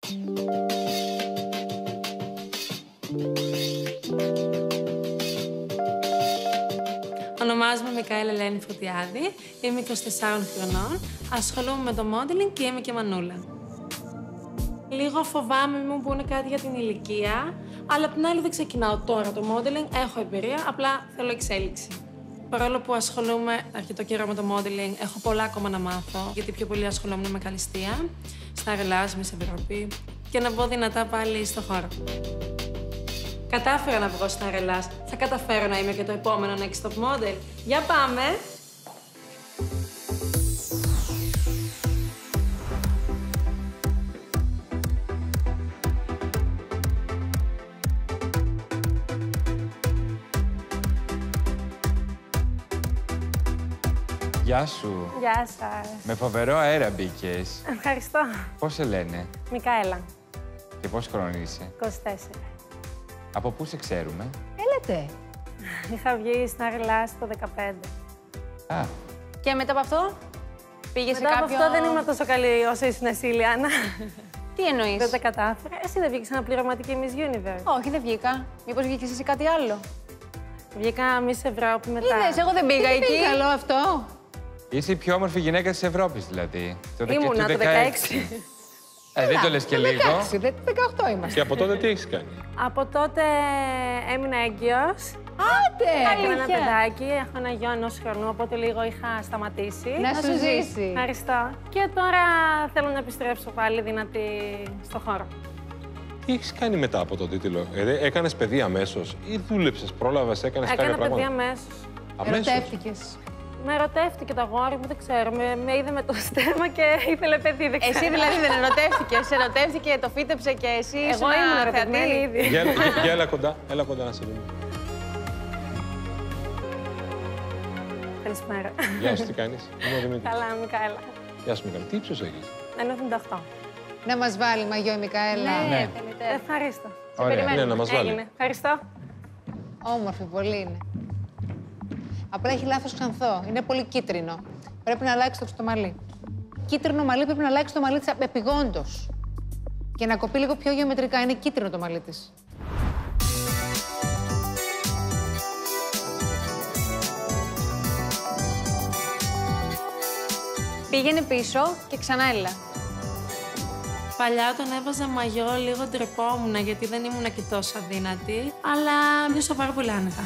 Ονομάζομαι Μικαέλα Ελένη Φωτιάδη, είμαι 24 χρονών, ασχολούμαι με το modeling και είμαι και μανούλα. Λίγο φοβάμαι μην μου πούνε κάτι για την ηλικία, αλλά απ' την άλλη δεν ξεκινάω τώρα το modeling, έχω εμπειρία, απλά θέλω εξέλιξη. Παρόλο που ασχολούμαι αρκετό καιρό με το modeling, έχω πολλά ακόμα να μάθω, γιατί πιο πολύ ασχολούμαι με καλλιστεία, στα Ελλάς, Miss Ευρώπη και να μπω δυνατά πάλι στο χώρο. Κατάφερα να βγω στα Ελλάς. Θα καταφέρω να είμαι και το επόμενο Next Top Model. Για πάμε! Γεια σου. Γεια σας. Με φοβερό αέρα μπήκες. Ευχαριστώ. Πώς σε λένε? Μικαέλα. Και πόσοι χρονών είσαι? 24. Από πού σε ξέρουμε? Έλατε. Είχα βγει στα Ελλάς το 15. Α. Και μετά από αυτό πήγε σε Μετά κάποιο... από αυτό δεν ήμουν τόσο καλή όσο ήσουν εσύ, Λιάννα. Τι εννοείς? Δεν τα κατάφερα. Εσύ δεν βγήκες αναπληρωματική Miss Universe. Όχι, δεν βγήκα. Μήπως βγήκες εσύ κάτι άλλο? Βγήκα Miss Ευρώπη μετά. Είδες, εγώ δεν πήγα εκεί. Τι καλό αυτό. Είσαι η πιο όμορφη γυναίκα της Ευρώπης, δηλαδή. Ήμουνα το 16. Δεν το λες και λίγο. 16, 18 είμαστε. Και από τότε τι έχεις κάνει? Από τότε έμεινα έγκυος. Άντε! Έκανα ένα παιδάκι, έχω ένα γιο 1 χρονού, οπότε λίγο είχα σταματήσει. Να σου ζήσει. Ευχαριστώ. Και τώρα θέλω να επιστρέψω πάλι δυνατή στο χώρο. Τι έχεις κάνει μετά από τον τίτλο? Έκανες παιδί αμέσως ή δούλεψες, πρόλαβες, έκανες κάποια Έκανα πράγματα? παιδί αμέσως. Ερωτεύτηκες. Με ερωτεύτηκε το αγόρι μου, δεν ξέρω. Με είδε με το στέμα και ήθελε παιδί, δεν ξέρω. Εσύ δηλαδή δεν ερωτεύτηκες, ερωτεύτηκε, το φύτεψε και εσύ ήσουν Εγώ ήμουν ερωτευμένη ήδη. Για έλα κοντά να σε δούμε. Καλησπέρα. Γεια σου, τι κάνεις? Είμαι ο Δημήτρης. Καλά, Μικαέλα. Γεια σου, Μικαέλα. Τι ύψος έχεις? 1,78. Να μας βάλει μαγιό η Μικαέλα. Ναι. Ευχαριστώ. Ωραία. Ναι, να μας βάλει. Έγινε. Ευχαριστώ. Όμορφη, πολύ είναι. Απλά έχει λάθος ξανθό. Είναι πολύ κίτρινο. Πρέπει να αλλάξει το μαλλί. Κίτρινο μαλλί πρέπει να αλλάξει το μαλλί της επιγόντως. Και να κοπεί λίγο πιο γεωμετρικά. Είναι κίτρινο το μαλλί της. Πήγαινε πίσω και ξανά έλα. Παλιά όταν έβαζα μαγιό λίγο ντρεπόμουν γιατί δεν ήμουν και τόσο αδύνατη, αλλά νιώσα πάρα πολύ άνετα.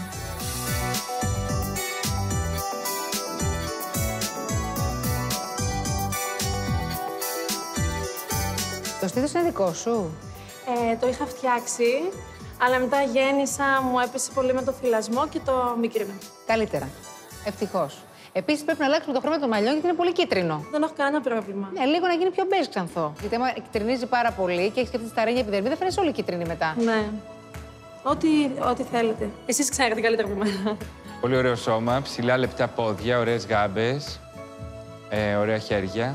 Το στήθος είναι δικό σου. Το είχα φτιάξει, αλλά μετά γέννησα, μου έπεσε πολύ με το θυλασμό και το μικρύνω. Καλύτερα. Ευτυχώς. Επίσης πρέπει να αλλάξουμε το χρώμα των μαλλιών γιατί είναι πολύ κίτρινο. Δεν έχω κανένα πρόβλημα. Ναι, λίγο να γίνει πιο μπέζ ξανθό. Γιατί άμα κυτρινίζει πάρα πολύ και έχει και αυτή τη σταρένια επιδερμή, θα φαίνεσαι όλη κίτρινη μετά. Ναι. Ό,τι θέλετε. Εσείς ξέρετε καλύτερα από μένα. Πολύ ωραίο σώμα, ψηλά λεπτά πόδια, ωραίες γάμπες, ωραία χέρια.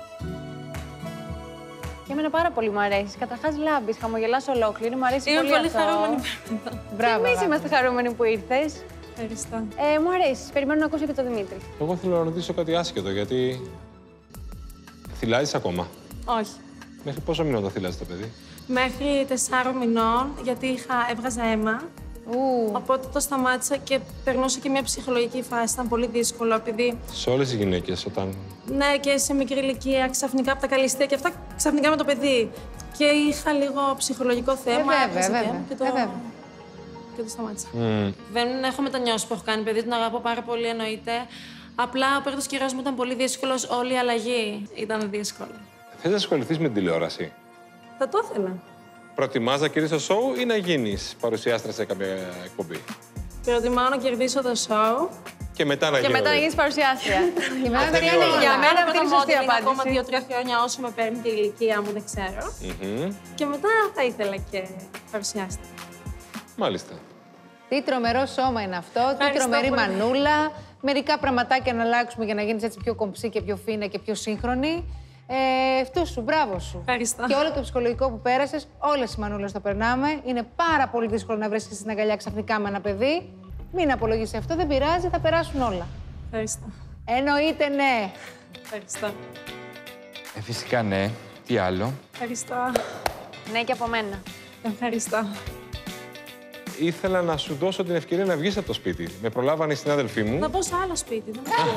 Και εμένα πάρα πολύ μου αρέσει. Καταρχάς λάμπεις, χαμογελάς ολόκληρη, μου αρέσει Είμαι πολύ πολύ αυτό. χαρούμενη. Μπράβο. Εμείς είμαστε χαρούμενοι που ήρθες. Ευχαριστώ. Μου αρέσει. Περιμένω να ακούσω και τον Δημήτρη. Εγώ θέλω να ρωτήσω κάτι άσχετο, γιατί θυλάζεις ακόμα? Όχι. Μέχρι πόσο μηνών θα θυλάζει το παιδί? Μέχρι 4 μηνών, γιατί έβγαζα αίμα. Οπότε το σταμάτησα και περνούσα και μια ψυχολογική φάση. Ήταν πολύ δύσκολο, επειδή. Σε όλες οι γυναίκες, όταν. Ναι, και σε μικρή ηλικία, ξαφνικά από τα καλλιστεία και αυτά, ξαφνικά με το παιδί. Και είχα λίγο ψυχολογικό θέμα. Βέβαια. Και το σταμάτησα. Δεν έχω μετανιώσει που έχω κάνει παιδί, τον αγαπώ πάρα πολύ, εννοείται. Απλά ο πρώτος καιρός μου ήταν πολύ δύσκολος, όλη η αλλαγή ήταν δύσκολη. Θες να ασχοληθείς με την τηλεόραση? Θα το ήθελα. Προτιμάς να κερδίσεις το σοου ή να γίνεις παρουσιάστρια σε κάποια εκπομπή? Προτιμάω να κερδίσω το show. Και μετά να Και γίνω. μετά να γίνεις παρουσιάστρια. Για μένα Αυτή δεν είναι είναι η ώρα. Για μένα Κάνω αυτή είναι η το σωστή modeling ακόμα απάντηση. 2-3 χρόνια όσο με παίρνει και η ηλικία μου, δεν ξέρω. Και μετά θα ήθελα και παρουσιάστρια. Μάλιστα. Τι τρομερό σώμα είναι αυτό, τι Ευχαριστώ τρομερή πολύ. μανούλα. Μερικά πραγματάκια να αλλάξουμε για να γίνεις έτσι πιο κομψή και πιο φίνα και πιο σύγχρονη. Αυτού σου, μπράβο σου. Ευχαριστώ. Και όλο το ψυχολογικό που πέρασες, όλες οι μανούλες το περνάμε. Είναι πάρα πολύ δύσκολο να βρίσκεσαι στην αγκαλιά ξαφνικά με ένα παιδί. Μην απολογίσει αυτό, δεν πειράζει, θα περάσουν όλα. Ευχαριστώ. Εννοείται ναι. Ευχαριστώ. Φυσικά ναι. Τι άλλο? Ευχαριστώ. Ναι, και από μένα. Ευχαριστώ. Ήθελα να σου δώσω την ευκαιρία να βγεις από το σπίτι. Με προλάβανε οι συνάδελφοί μου. Να πω σε άλλο σπίτι.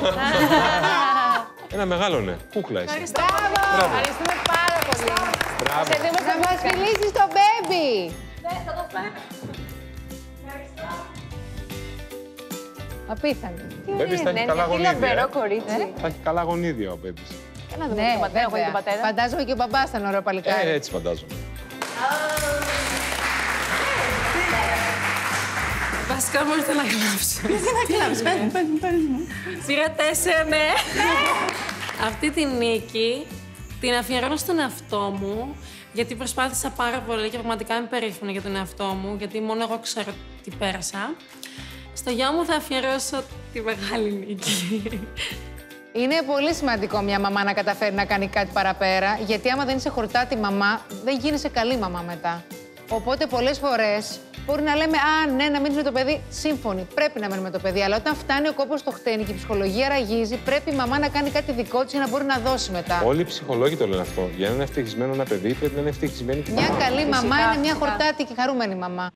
Ένα μεγάλο ναι. Κούκλα είσαι. Ευχαριστώ. Μπράβο. Ευχαριστούμε πάρα πολύ. Μπράβο. Να μας φιλήσεις το baby. Ναι, θα το φέρω. Απίθανη. Ο Μπέμπης θα έχει καλά Τι γονίδια. λαμπερό κορίτσι. Θα έχει καλά γονίδια ο Μπέμπης. Και να δούμε Ναι, τον πατέρα, εγώ βέβαια. τον πατέρα. Φαντάζομαι και ο μπαμπάς ήταν ωραίο παλικάρι. Έτσι φαντάζομαι. Βασικά μου ήρθε να κλάψω. Γιατί να κλάψω, πες μου. Πήρα 4, ναι. Αυτή τη νίκη την αφιερώνω στον εαυτό μου, γιατί προσπάθησα πάρα πολύ και πραγματικά είμαι περήφανη για τον εαυτό μου, γιατί μόνο εγώ ξέρω τι πέρασα. Στο γιο μου θα αφιερώσω τη μεγάλη νίκη. Είναι πολύ σημαντικό μια μαμά να καταφέρει να κάνει κάτι παραπέρα, γιατί άμα δεν είσαι χορτάτη μαμά, δεν γίνεσαι καλή μαμά μετά. Οπότε πολλές φορές μπορεί να λέμε «Α, ναι, να μείνεις με το παιδί». Σύμφωνοι, πρέπει να μένουμε με το παιδί. Αλλά όταν φτάνει ο κόπος στο χτένι και η ψυχολογία ραγίζει, πρέπει η μαμά να κάνει κάτι δικό της για να μπορεί να δώσει μετά. Όλοι οι ψυχολόγοι το λένε αυτό. Για να είναι ευτυχισμένο ένα παιδί, πρέπει να είναι ευτυχισμένη και η Μια μαμά. καλή μαμά Φυσικά, είναι μια φυσικά. χορτάτη και χαρούμενη μαμά.